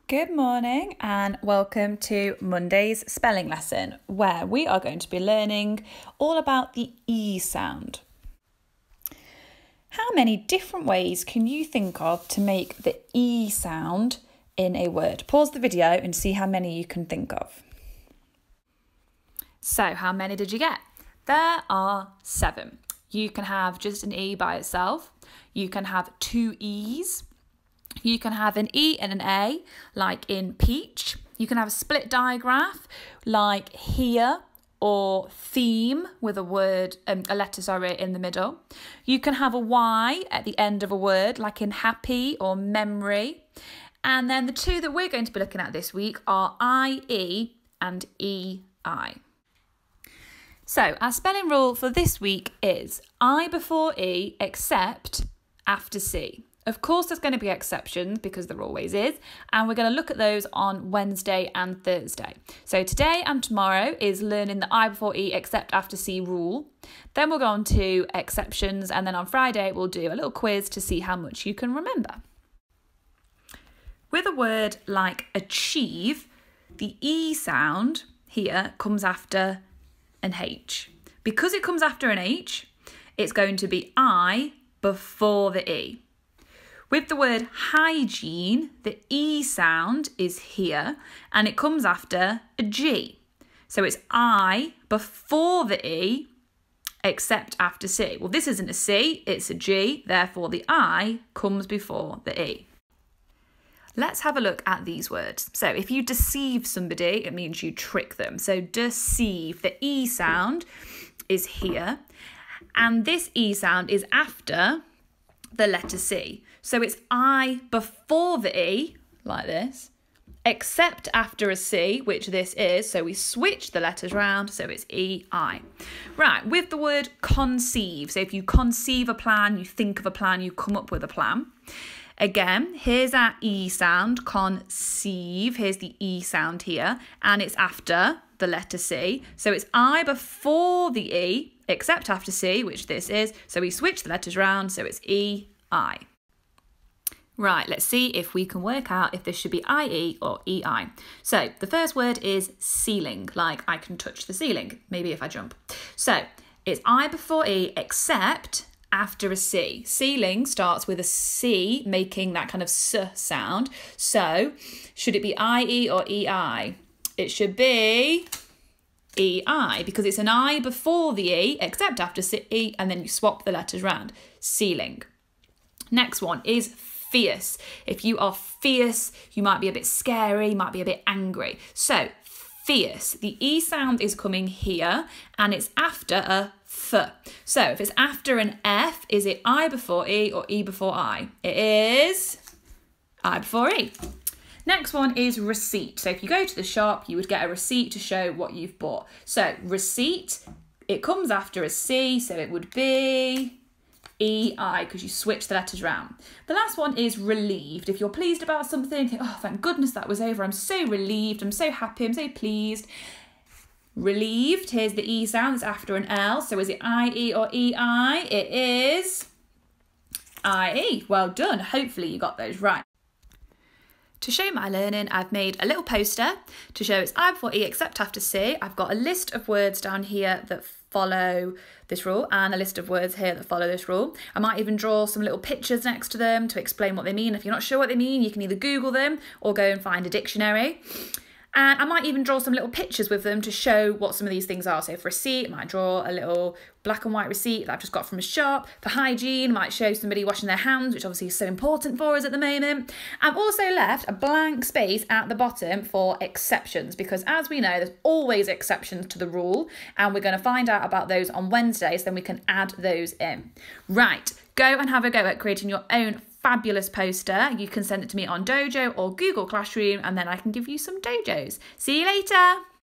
Good morning and welcome to Monday's spelling lesson, where we are going to be learning all about the E sound. How many different ways can you think of to make the E sound in a word? Pause the video and see how many you can think of. So, how many did you get? There are 7. You can have just an E by itself. You can have 2 E's. You can have an E and an A, like in peach. You can have a split digraph, like here, or theme with a letter in the middle. You can have a Y at the end of a word, like in happy or memory. And then the 2 that we're going to be looking at this week are IE and EI. So our spelling rule for this week is I before E except after C. Of course, there's going to be exceptions because there always is, and we're going to look at those on Wednesday and Thursday. So today and tomorrow is learning the I before E except after C rule. Then we'll go on to exceptions, and then on Friday we'll do a little quiz to see how much you can remember. With a word like achieve, the E sound here comes after an H. Because it comes after an H, it's going to be I before the E. With the word hygiene, the E sound is here and it comes after a G. So it's I before the E except after C. Well, this isn't a C, it's a G, therefore the I comes before the E. Let's have a look at these words. So if you deceive somebody, it means you trick them. So deceive, the E sound is here and this E sound is after the letter C. So it's I before the E, like this, except after a C, which this is. So we switch the letters round, so it's EI. Right, with the word conceive. So if you conceive a plan, you think of a plan, you come up with a plan. Again, here's our E sound, conceive. Here's the E sound here, and it's after the letter C. So it's I before the E, except after C, which this is. So we switch the letters round, so it's EI. Right, let's see if we can work out if this should be IE or EI. So the first word is ceiling, like I can touch the ceiling, maybe if I jump. So it's I before E except after a C. Ceiling starts with a C, making that kind of S sound. So should it be IE or EI? It should be EI because it's an I before the E except after C, and then you swap the letters round. Ceiling. Next one is fierce. If you are fierce, you might be a bit scary, might be a bit angry. So fierce, the E sound is coming here and it's after a F. So if it's after an F, is it I before E or E before I? It is I before E. Next one is receipt. So if you go to the shop, you would get a receipt to show what you've bought. So receipt, it comes after a C, so it would be EI because you switch the letters round. The last one is relieved. If you're pleased about something, you think, oh, thank goodness that was over. I'm so relieved. I'm so happy. I'm so pleased. Relieved. Here's the E sound. It's after an L. So is it IE or EI? It is IE. Well done. Hopefully you got those right. To show my learning, I've made a little poster to show it's I before E except after C. I've got a list of words down here that follow this rule and a list of words here that follow this rule. I might even draw some little pictures next to them to explain what they mean. If you're not sure what they mean, you can either Google them or go and find a dictionary. And I might even draw some little pictures with them to show what some of these things are. So for receipt, I might draw a little black and white receipt that I've just got from a shop. For hygiene, I might show somebody washing their hands, which obviously is so important for us at the moment. I've also left a blank space at the bottom for exceptions, because as we know, there's always exceptions to the rule, and we're going to find out about those on Wednesday, so then we can add those in. Right, go and have a go at creating your own fabulous poster. You can send it to me on Dojo or Google Classroom, and then I can give you some dojos. See you later.